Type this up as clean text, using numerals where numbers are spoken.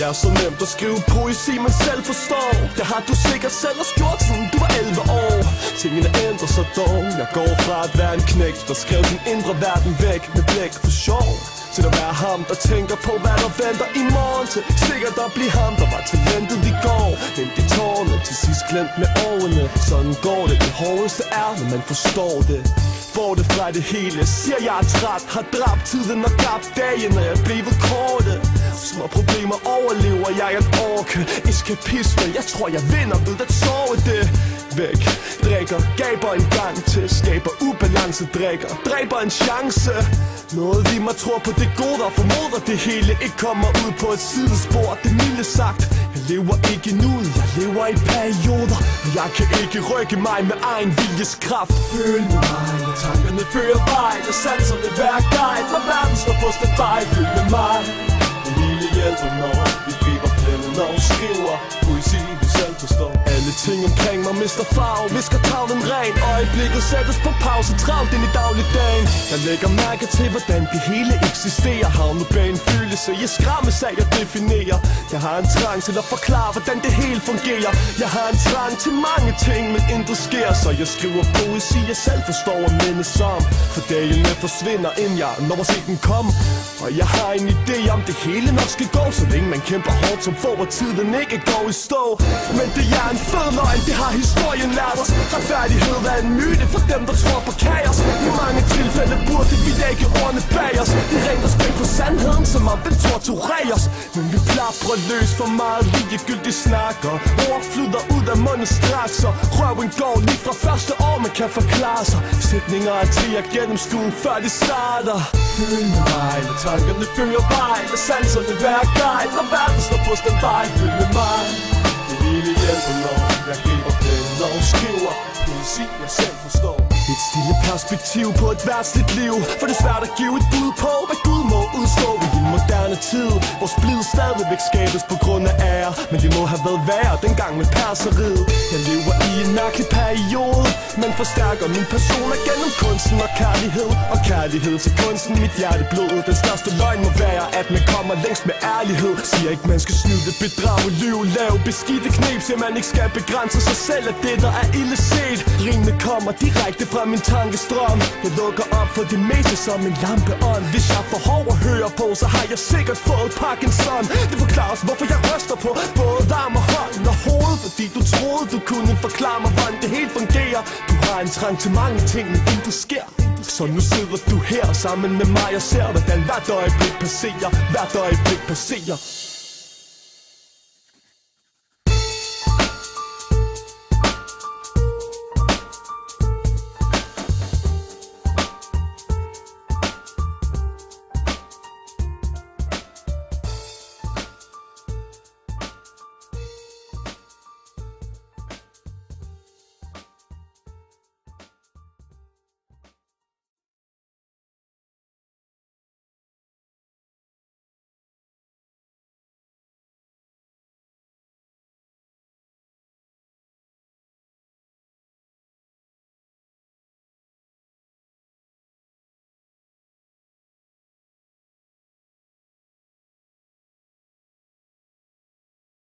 er så nemt at skrive poesi, man selv forstår. Det har du sikkert selv også gjort, siden du var 11 år. Tingene ændrer sig dog. Jeg går fra at være en knægt, der skrev sin indre verden væk med blæk for sjov, til at være ham, der tænker på, hvad der venter i morgen. Til sikkert at blive ham, der var talentet i går. Men de tårne, til sidst glemt med årene. Sådan går det, det hårdeste er, når man forstår det. Borte fra det hele, siger jeg er træt. Har dræbt tiden og gabt dagen, når jeg er blevet korte. Små problemer overlever jeg at orke. Eskapisme, jeg tror jeg vinder ved at sove det væk. Drikker, gaber en gang til. Skaber ubalance, drikker, dræber en chance. Noget vi må tro på det gode og formoder det hele ikke kommer ud på et sidespor. Det milde sagt, jeg lever ikke nu, jeg lever i perioder. Og jeg kan ikke rykke mig med egen viljes kraft. Føl med mig, når tankerne fører vej. Når sanserne hver guide, når verden står på standby. Føl med mig, det hele hjælper når vi griber pænden og skriver poesi vi selv forstår. Alle ting omkring mig mister farve, visker tavlen ren. Øjeblikket sættes på pause, travlt ind i dagligdagen. Jeg lægger mærke til hvordan det hele eksisterer. Havnet bag en følelse, jeg skræmmes af at definere. Jeg har en trang til at forklare hvordan det hele fungerer. Jeg har en trang til mange ting, men intet sker. Så jeg skriver poesi jeg selv forstår og mindes om. For dagene forsvinder inden jeg når at se den komme. Og jeg har en idé om det hele nok skal gå, så længe man kæmper hårdt som få, hvor tiden ikke går i stå. Men det er en fed løgn, det har historien lært os. Retfærdighed er en myte for dem der tror på kaos. I mange tilfælde burde vi lægge ordene bag os. Det rent og spændt på sandheden, som om den tortureres. Men vi plaprer løs for meget ligegyldigt snakker. Ord flyder ud af munden straks, og røven går lige fra første år man kan forklare sig. Sætninger er til at gennemskue før de starter. Føl med mig, når tankerne fører vej. Når sanserne hver guide, når verden står på standby. Føl med mig, det hele hjælper når jeg griber pænden og skriver poesi jeg selv forstår. Et stille perspektiv på et værtsligt liv, for det er svært at give et bud på hvad Gud må udstå i en moderne tid, hvor splid stadigvæk skabes på grund af ære. Men det må have været værre dengang med perseriet. Jeg lever i en mærkelig periode, men forstærker min person gennem kunsten og kærlighed. Og kærlighed til kunsten, mit hjerteblod. Den største løgn må være at man kommer længst med ærlighed. Siger ikke man skal snyde, bedrage, lyve, lave beskidte knep, så man ikke skal begrænse sig selv af det der er ille set. Rimene kommer direkte fra min tankestrøm. Jeg lukker op for det meste som en lampeånd. Hvis jeg får hård at høre på, så har jeg sikkert fået Parkinson. Det forklares hvorfor jeg ryster på både arm og hånd og hoved, fordi du troede du kunne forklare mig hvordan det helt fungerer. Du har en trang til mange ting, men intet sker. Så nu sidder du her sammen med mig og ser hvordan hvert øjeblik passerer. Hvert øjeblik passerer.